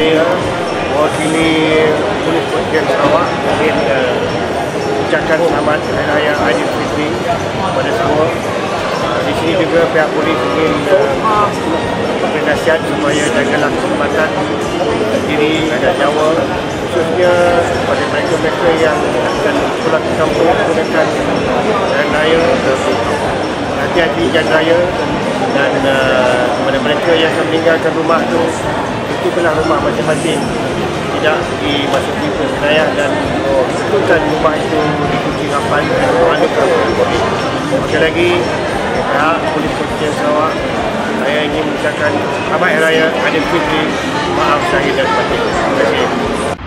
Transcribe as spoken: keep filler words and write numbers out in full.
saya mewakili Polis Ponteng Sarawak ingin uh, ucapkan selamat Hari Raya Aidilfitri kepada semua. Uh, di sini juga pihak polis ingin uh, memberi nasihat supaya jagalah keselamatan diri dan nyawa, khususnya kepada mereka-mereka yang akan pulang ke kampung menggunakan jalan raya. Hati-hati jalan raya, dan uh, kepada mereka yang akan meninggalkan rumah itu, tutuplah rumah masing-masing, tidak dimasuki wilayah, dan tentukan rumah itu dikunci rapat dan mengadakan polis. Sekali lagi, pihak Polis Ponteng Sarawak, saya ingin mengucapkan Selamat Hari Raya Aidilfitri. Maaf zahir dan batin. Terima kasih.